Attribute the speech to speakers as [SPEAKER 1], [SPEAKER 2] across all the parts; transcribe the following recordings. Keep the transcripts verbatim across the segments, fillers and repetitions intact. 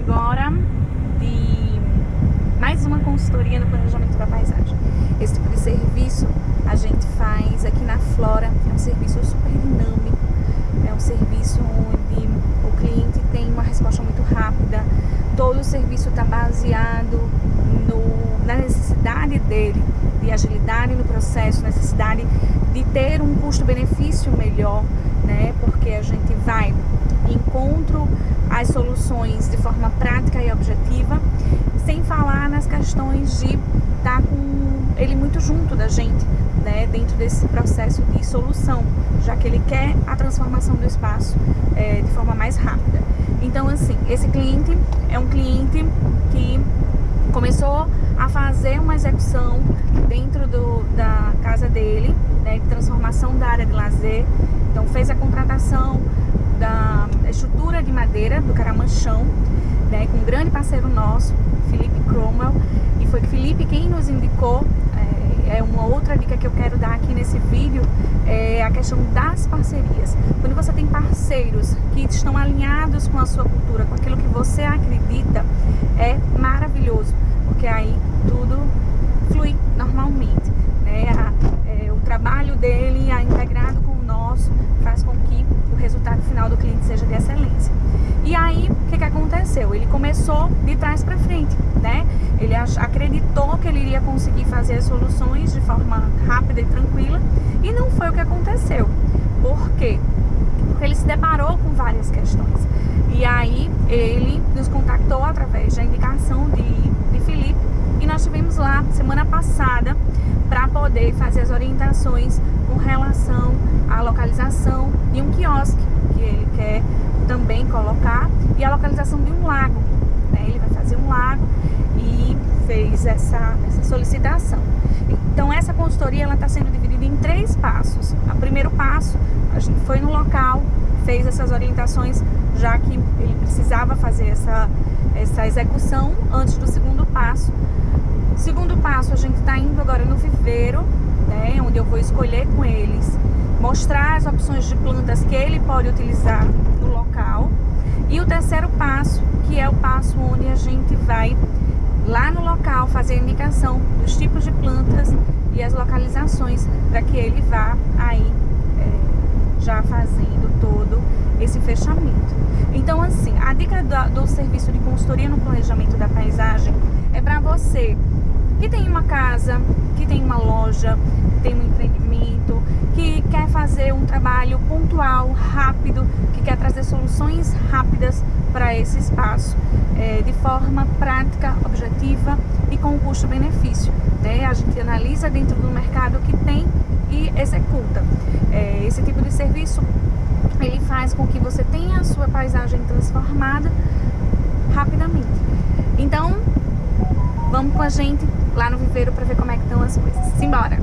[SPEAKER 1] agora de mais uma consultoria no planejamento da paisagem. Esse tipo de serviço a gente faz aqui na Flora, é um serviço super dinâmico, é um serviço onde o cliente tem uma resposta muito rápida, todo o serviço está baseado no, na necessidade dele, de agilidade no processo, necessidade de ter um custo-benefício melhor, né? Porque a gente vai encontro as soluções de forma prática e objetiva, sem falar nas questões de estar com ele muito junto da gente, né, dentro desse processo de solução, já que ele quer a transformação do espaço é, de forma mais rápida. Então, assim, esse cliente é um cliente que começou a fazer uma execução dentro do, da casa dele, né, de transformação da área de lazer. Então, fez a contratação da estrutura de madeira do Caramanchão, né, com um grande parceiro nosso, Felipe Cromwell, e foi Felipe quem nos indicou. É uma outra dica que eu quero dar aqui nesse vídeo, é a questão das parcerias. Quando você tem parceiros que estão alinhados com a sua cultura, com aquilo que você acredita, é maravilhoso, porque aí tudo flui normalmente, né? A, é, o trabalho dele, a integrado com o nosso, faz com que o resultado final do cliente seja de excelência. E aí, o que que aconteceu? Ele começou de trás para frente, né? Ele acreditou que ele iria conseguir fazer as soluções de forma rápida e tranquila, e não foi o que aconteceu. Por quê? Porque ele se deparou com várias questões. E aí, ele nos contactou através da indicação de, de Felipe, e nós estivemos lá semana passada para poder fazer as orientações com relação à localização de um quiosque que ele quer também colocar, e a localização de um lago, né? Ele vai fazer um lago e fez essa, essa solicitação. Então essa consultoria ela está sendo dividida em três passos. O primeiro passo, a gente foi no local, fez essas orientações, já que ele precisava fazer essa, essa execução antes do segundo passo. Segundo passo, a gente está indo agora no viveiro, né, onde eu vou escolher com eles, mostrar as opções de plantas que ele pode utilizar no local. E o terceiro passo, que é o passo onde a gente vai lá no local fazer a indicação dos tipos de plantas e as localizações para que ele vá aí é, já fazendo todo esse fechamento. Então, assim, a dica do, do serviço de consultoria no planejamento da paisagem é para você que tem uma casa, que tem uma loja, que tem um empreendimento, que quer fazer um trabalho pontual, rápido, que quer trazer soluções rápidas para esse espaço, é, de forma prática, objetiva e com custo-benefício, né? A gente analisa dentro do mercado que tem e executa. É, esse tipo de serviço, ele faz com que você tenha a sua paisagem transformada rapidamente. Então, vamos com a gente lá no viveiro para ver como é que estão as coisas. Simbora!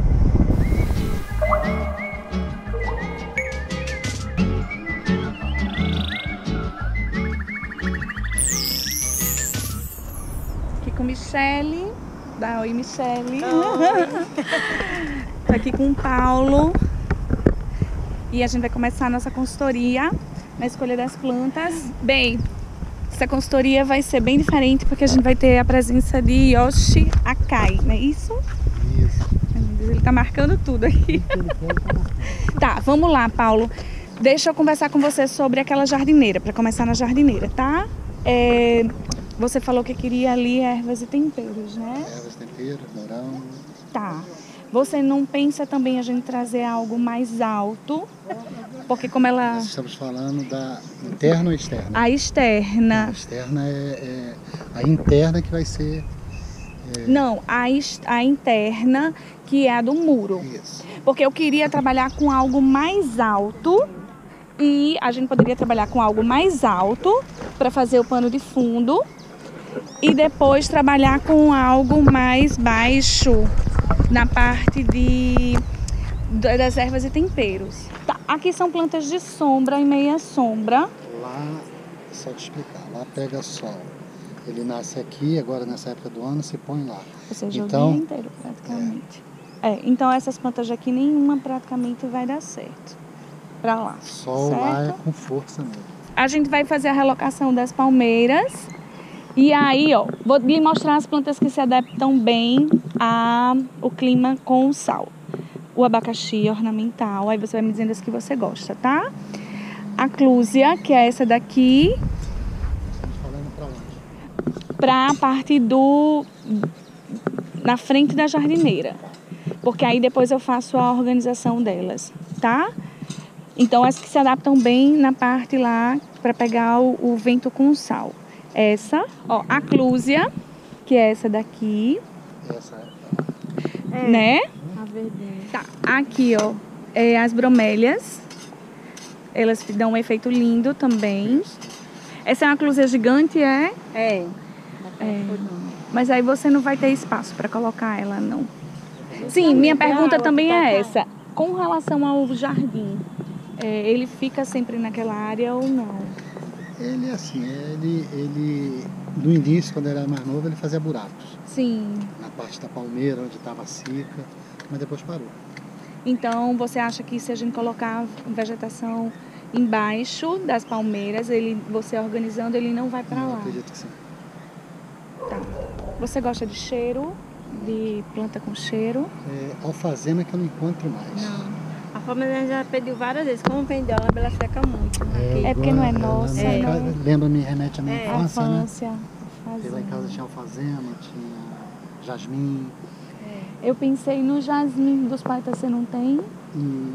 [SPEAKER 1] Aqui com Michele. Dá oi, Michele. Oi. Tô aqui com o Paulo. E a gente vai começar a nossa consultoria na escolha das plantas. Bem, essa consultoria vai ser bem diferente porque a gente vai ter a presença de Yoshi Akai, não é isso?
[SPEAKER 2] Isso.
[SPEAKER 1] Ai, meu Deus, ele tá marcando tudo aqui. Tá, vamos lá, Paulo. Deixa eu conversar com você sobre aquela jardineira, para começar na jardineira, tá? É, você falou que queria ali ervas e temperos, né?
[SPEAKER 2] Ervas, temperos, morango.
[SPEAKER 1] Tá. Você não pensa também a gente trazer algo mais alto? Porque como ela...
[SPEAKER 2] Nós estamos falando da interna ou externa?
[SPEAKER 1] A externa.
[SPEAKER 2] A externa é, é a interna que vai ser... É...
[SPEAKER 1] Não, a, a interna, que é a do muro.
[SPEAKER 2] Isso.
[SPEAKER 1] Porque eu queria trabalhar com algo mais alto e a gente poderia trabalhar com algo mais alto para fazer o pano de fundo e depois trabalhar com algo mais baixo na parte de, das ervas e temperos. Tá, aqui são plantas de sombra e meia sombra.
[SPEAKER 2] Lá, só te explicar, lá pega sol. Ele nasce aqui, agora nessa época do ano se põe lá.
[SPEAKER 1] Ou seja,
[SPEAKER 2] então,
[SPEAKER 1] o dia inteiro praticamente. É. É, então essas plantas de aqui nenhuma praticamente vai dar certo. Pra lá.
[SPEAKER 2] Sol
[SPEAKER 1] certo?
[SPEAKER 2] Lá é com força mesmo.
[SPEAKER 1] A gente vai fazer a relocação das palmeiras E aí, ó, vou lhe mostrar as plantas que se adaptam bem ao clima com sal. O abacaxi ornamental, aí você vai me dizendo as que você gosta, tá? A clúzia, que é essa daqui.
[SPEAKER 2] Estamos falando para onde?
[SPEAKER 1] Para a parte do... na frente da jardineira. Porque aí depois eu faço a organização delas, tá? Então, as que se adaptam bem na parte lá, para pegar o, o vento com sal. Essa, ó, a clúzia, que é essa daqui.
[SPEAKER 2] Essa
[SPEAKER 1] é. Né?
[SPEAKER 3] A verdinha.
[SPEAKER 1] Tá, aqui, ó, é as bromélias. Elas dão um efeito lindo também. Essa é uma clúzia gigante, é?
[SPEAKER 3] É.
[SPEAKER 1] É. Mas aí você não vai ter espaço para colocar ela, não. Sim, minha pergunta também é essa. Com relação ao jardim, é, ele fica sempre naquela área ou não?
[SPEAKER 2] Ele, assim, ele, ele... No início, quando ele era mais novo, ele fazia buracos.
[SPEAKER 1] Sim.
[SPEAKER 2] Na parte da palmeira, onde estava seca, mas depois parou.
[SPEAKER 1] Então, você acha que se a gente colocar vegetação embaixo das palmeiras, ele, você organizando, ele não vai para lá?
[SPEAKER 2] Eu acredito que sim.
[SPEAKER 1] Tá. Você gosta de cheiro? De planta com cheiro?
[SPEAKER 2] É, alfazema que eu não encontro mais.
[SPEAKER 3] Não. A palmeira já pediu várias vezes. Como vem dela, ela seca muito.
[SPEAKER 1] É porque não é nossa,
[SPEAKER 2] é,
[SPEAKER 1] né?
[SPEAKER 2] Lembra, me remete à minha
[SPEAKER 3] É.
[SPEAKER 2] infância, né?
[SPEAKER 1] Infância.
[SPEAKER 2] Porque lá em casa tinha alfazema, tinha jasmim.
[SPEAKER 1] Eu pensei no jasmim dos paitas, você não tem?
[SPEAKER 2] E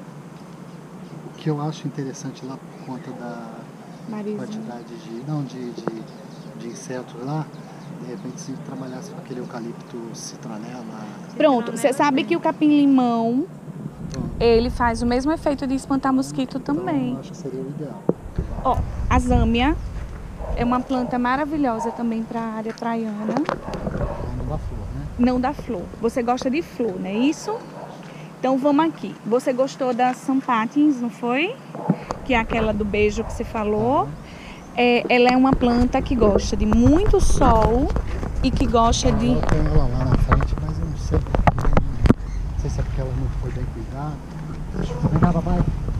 [SPEAKER 2] o que eu acho interessante lá por conta da
[SPEAKER 1] Marisa.
[SPEAKER 2] quantidade de, não, de, de, de insetos lá, de repente se trabalhasse com aquele eucalipto citronela.
[SPEAKER 1] Pronto, você sabe que o capim-limão,
[SPEAKER 2] Pronto.
[SPEAKER 1] ele faz o mesmo efeito de espantar mosquito também.
[SPEAKER 2] Então, eu acho que seria o ideal.
[SPEAKER 1] Ó, a zâmia é uma planta maravilhosa também para a área praiana.
[SPEAKER 2] Não dá flor, né?
[SPEAKER 1] Não dá flor. Você gosta de flor, não é isso? Então vamos aqui. Você gostou das sampatins, não foi? Que é aquela do beijo que você falou. É, ela é uma planta que gosta de muito sol e que gosta de...
[SPEAKER 2] Eu tenho ela lá na frente, mas eu não sei. Não sei se é porque ela não foi bem cuidada. Vem cá, papai.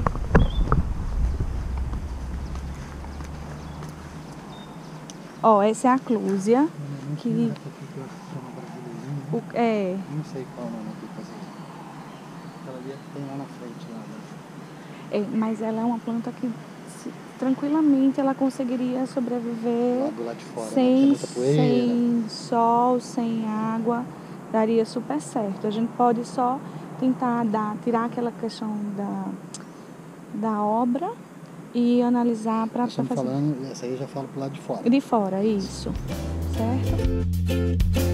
[SPEAKER 1] Ó, essa é a clúzia.
[SPEAKER 2] Não
[SPEAKER 1] Que-
[SPEAKER 2] sei aqui que eu chamo brasileirinho.
[SPEAKER 1] O, é,
[SPEAKER 2] Não sei qual o nome aqui fazer. Aquela ali tem lá na frente. Lá, né?
[SPEAKER 1] é, mas ela é uma planta que se- tranquilamente ela conseguiria sobreviver
[SPEAKER 2] Lá do lado de fora, né?
[SPEAKER 1] sem,
[SPEAKER 2] Tem muita poeira.
[SPEAKER 1] sem sol, sem água. Daria super certo. A gente pode só tentar dar, tirar aquela questão da, da obra e analisar para
[SPEAKER 2] Nós estamos
[SPEAKER 1] fazer...
[SPEAKER 2] falando, essa aí eu já falo pro lado de fora.
[SPEAKER 1] De fora, isso. Certo?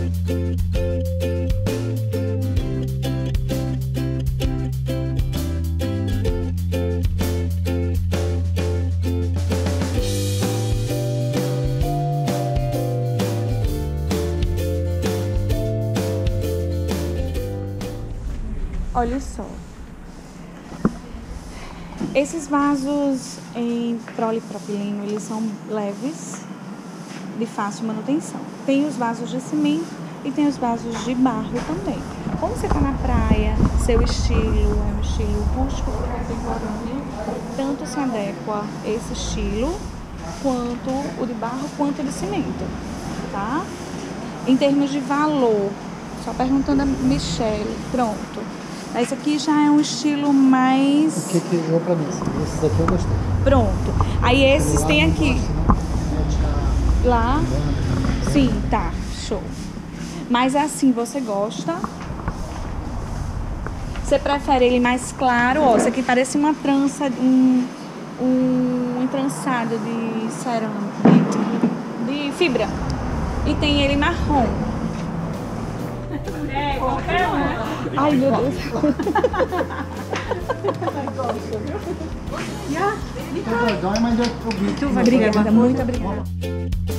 [SPEAKER 1] Olha só. Esses vasos em polipropileno, eles são leves, de fácil manutenção. Tem os vasos de cimento e tem os vasos de barro também. Como você está na praia, seu estilo é um estilo rústico contemporâneo, tanto se adequa esse estilo quanto o de barro quanto o de cimento, tá? Em termos de valor, só perguntando a Michelle, pronto. Esse aqui já é um estilo mais...
[SPEAKER 2] O que que eu, pra mim, esses aqui eu gostei.
[SPEAKER 1] Pronto. Aí esses
[SPEAKER 2] Lá
[SPEAKER 1] tem
[SPEAKER 2] não
[SPEAKER 1] aqui.
[SPEAKER 2] gosto, não. Mete a
[SPEAKER 1] Lá.
[SPEAKER 2] banda.
[SPEAKER 1] Sim, tá. Show. Mas assim, você gosta? Você prefere ele mais claro? Ó, esse aqui parece uma trança, um, um entrançado de cerâmica, de, de fibra. E tem ele marrom.
[SPEAKER 3] É, qualquer um.
[SPEAKER 1] Ai, meu Deus.
[SPEAKER 2] Então, dói, mas eu eu vi.
[SPEAKER 1] Obrigada, muito obrigada.